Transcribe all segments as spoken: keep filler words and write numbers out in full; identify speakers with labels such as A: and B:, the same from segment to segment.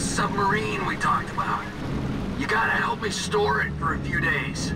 A: submarine we talked about. You gotta help me store it for a few days.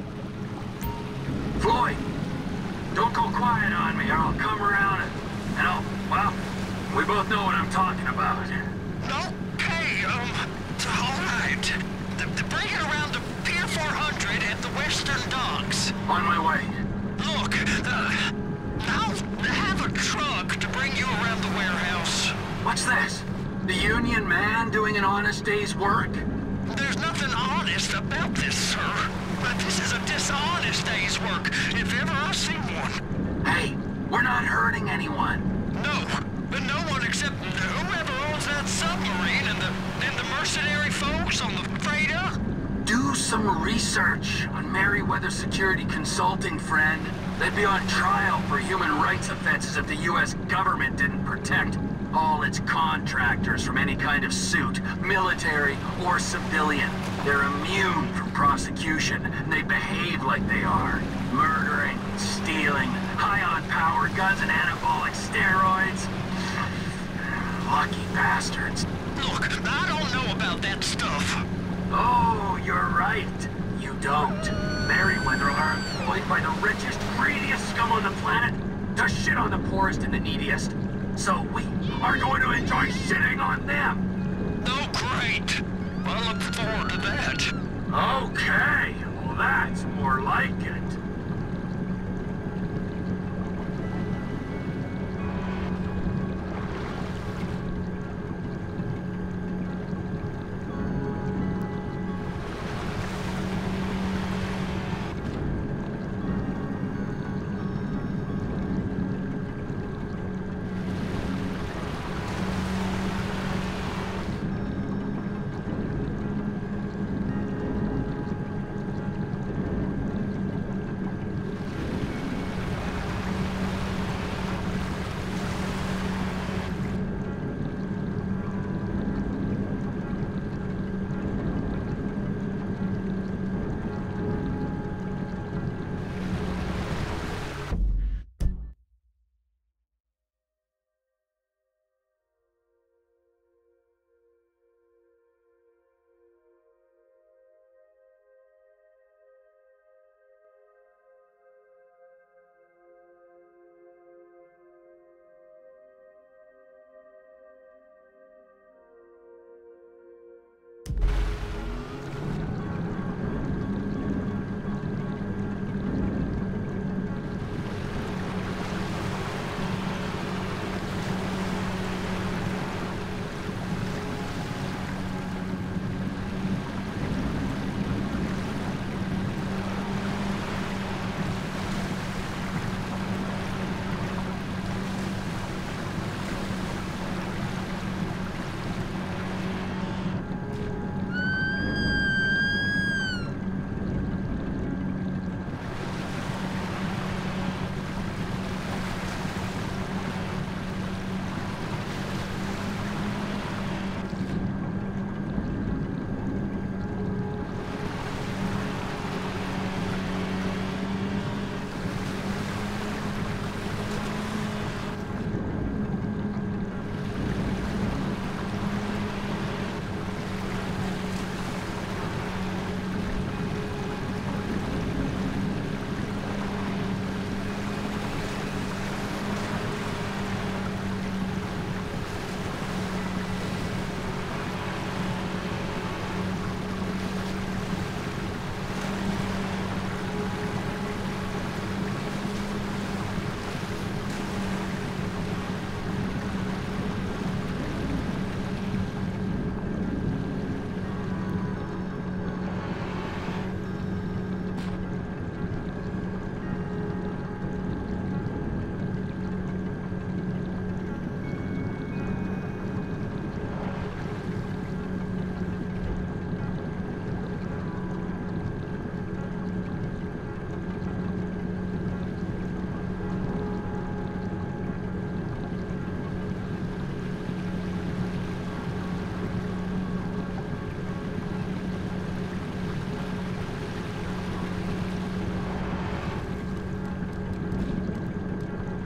A: Floyd, don't go quiet on me or I'll come around and, and I'll, well, we both know what I'm talking about.
B: Okay, um, all right. The, the bring it around to Pier four hundred at the Western Docks.
A: On my way.
B: Look, uh, I'll have a truck to bring you around the warehouse.
A: What's this? The union man doing an honest day's work?
B: There's nothing honest about this, sir. But this is a dishonest day's work, if ever I've seen one.
A: Hey, we're not hurting anyone.
B: No, but no one except whoever owns that submarine and the and the mercenary folks on the freighter.
A: Do some research on Merryweather Security Consulting, friend. They'd be on trial for human rights offenses if the U S government didn't protect all its contractors from any kind of suit, military or civilian. They're immune from prosecution, and they behave like they are. Murdering, stealing, high on power guns and anabolic steroids. Lucky bastards.
B: Look, I don't know about that stuff.
A: Oh, you're right. You don't. Merryweather are employed by the richest, greediest scum on the planet to shit on the poorest and the neediest. So we are going to enjoy shitting on them.
B: Oh, great. I look forward to that.
A: Okay, well that's more like it.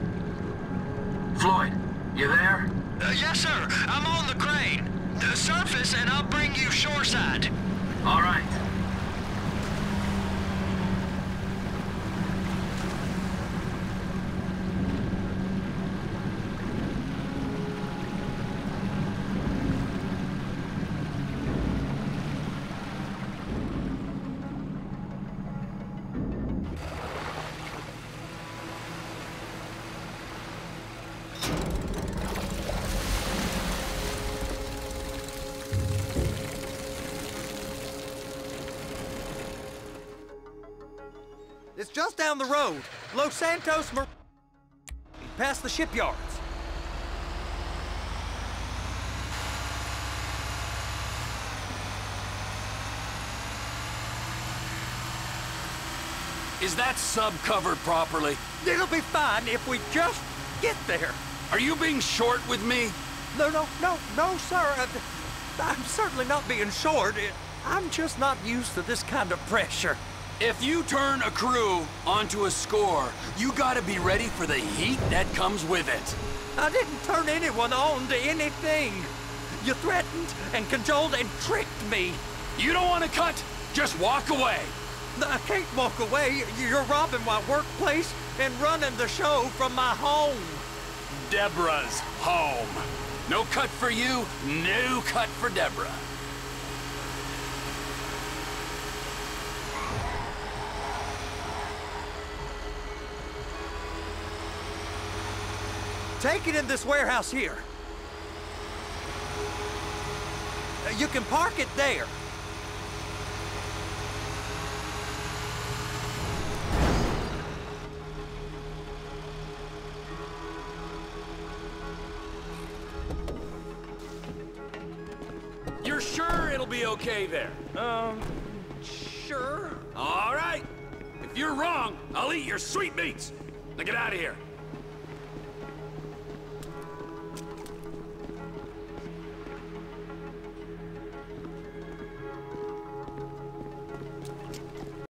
B: Floyd, you there? Uh, yes, sir. I'm on the crane. The surf surface and I'll bring you shoreside.
A: All right.
C: It's just down the road. Los Santos, Mar past the shipyards.
D: Is that sub covered properly?
C: It'll be fine if we just get there.
D: Are you being short with me?
C: No, no, no, no, sir. I, I'm certainly not being short. I'm just not used to this kind of pressure.
D: If you turn a crew onto a score, you gotta be ready for the heat that comes with it.
C: I didn't turn anyone on to anything. You threatened and cajoled and tricked me.
D: You don't want to cut? Just walk away.
C: I can't walk away. You're robbing my workplace and running the show from my home.
D: Deborah's home. No cut for you, no cut for Deborah.
C: Take it in this warehouse here. You can park it there.
D: You're sure it'll be okay there?
C: Um, sure.
D: All right. If you're wrong, I'll eat your sweetmeats. Now get out of here.